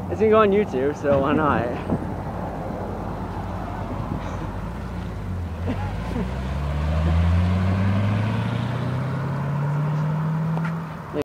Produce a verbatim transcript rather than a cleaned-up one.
It's gonna go on YouTube, so why not?